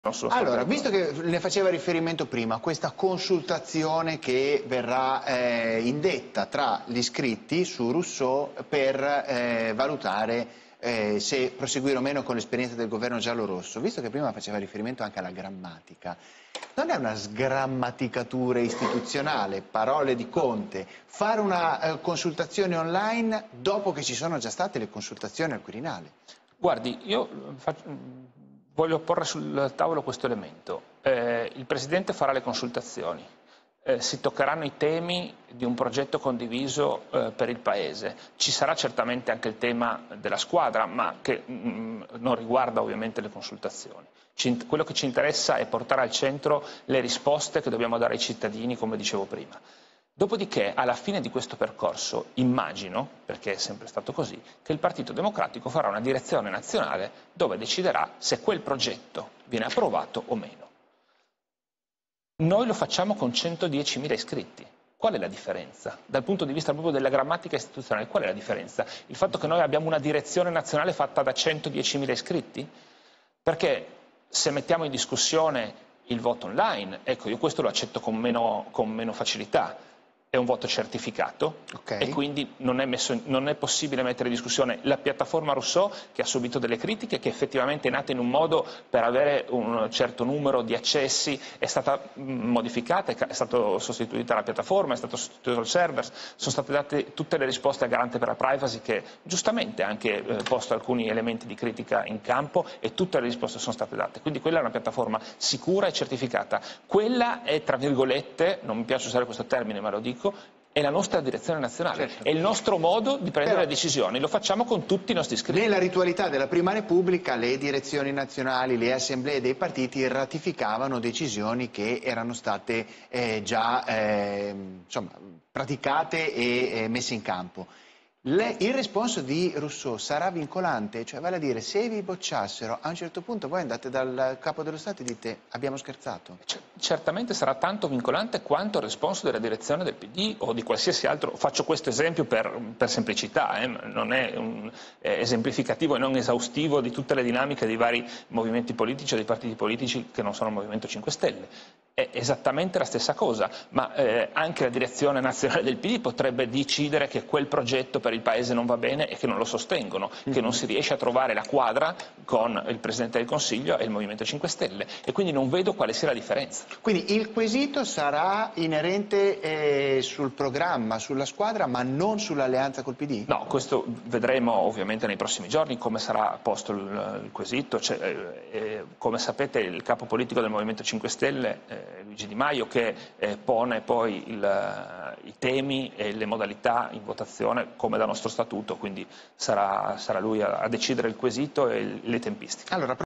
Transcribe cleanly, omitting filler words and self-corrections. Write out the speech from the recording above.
Allora, visto che ne faceva riferimento prima, questa consultazione che verrà indetta tra gli iscritti su Rousseau per valutare se proseguire o meno con l'esperienza del governo giallo-rosso, visto che prima faceva riferimento anche alla grammatica, non è una sgrammaticatura istituzionale, parole di Conte, fare una consultazione online dopo che ci sono già state le consultazioni al Quirinale? Guardi, voglio porre sul tavolo questo elemento. Il Presidente farà le consultazioni, si toccheranno i temi di un progetto condiviso per il Paese. Ci sarà certamente anche il tema della squadra, ma che non riguarda ovviamente le consultazioni. Quello che ci interessa è portare al centro le risposte che dobbiamo dare ai cittadini, come dicevo prima. Dopodiché, alla fine di questo percorso, immagino, perché è sempre stato così, che il Partito Democratico farà una direzione nazionale dove deciderà se quel progetto viene approvato o meno. Noi lo facciamo con 110.000 iscritti. Qual è la differenza? Dal punto di vista proprio della grammatica istituzionale, qual è la differenza? Il fatto che noi abbiamo una direzione nazionale fatta da 110.000 iscritti? Perché se mettiamo in discussione il voto online, ecco, io questo lo accetto con meno facilità. È un voto certificato e quindi non è possibile mettere in discussione la piattaforma Rousseau, che ha subito delle critiche, che effettivamente è nata in un modo per avere un certo numero di accessi, è stata modificata, è stata sostituita la piattaforma, è stato sostituito il server, sono state date tutte le risposte al garante per la privacy, che giustamente ha anche posto alcuni elementi di critica in campo, e tutte le risposte sono state date. Quindi quella è una piattaforma sicura e certificata. Quella è, tra virgolette, non mi piace usare questo termine ma lo dico, è la nostra direzione nazionale, è il nostro modo di prendere le decisioni, lo facciamo con tutti i nostri iscritti. Nella ritualità della Prima Repubblica le direzioni nazionali, le assemblee dei partiti ratificavano decisioni che erano state già praticate e messe in campo. Il responso di Rousseau sarà vincolante, cioè vale a dire, se vi bocciassero, a un certo punto voi andate dal Capo dello Stato e dite abbiamo scherzato? Certamente sarà tanto vincolante quanto il responso della direzione del PD o di qualsiasi altro. Faccio questo esempio per semplicità, non è esemplificativo e non esaustivo di tutte le dinamiche dei vari movimenti politici o dei partiti politici che non sono il Movimento 5 Stelle. È esattamente la stessa cosa, ma anche la direzione nazionale del PD potrebbe decidere che quel progetto per il Paese non va bene e che non lo sostengono, che non si riesce a trovare la quadra con il Presidente del Consiglio e il Movimento 5 Stelle, e quindi non vedo quale sia la differenza. Quindi il quesito sarà inerente sul programma, sulla squadra, ma non sull'alleanza col PD? No, questo vedremo ovviamente nei prossimi giorni come sarà posto il quesito. Come sapete, il capo politico del Movimento 5 Stelle, Luigi Di Maio, che pone poi i temi e le modalità in votazione come da nostro statuto, quindi sarà lui a decidere il quesito e le tempistiche. Allora,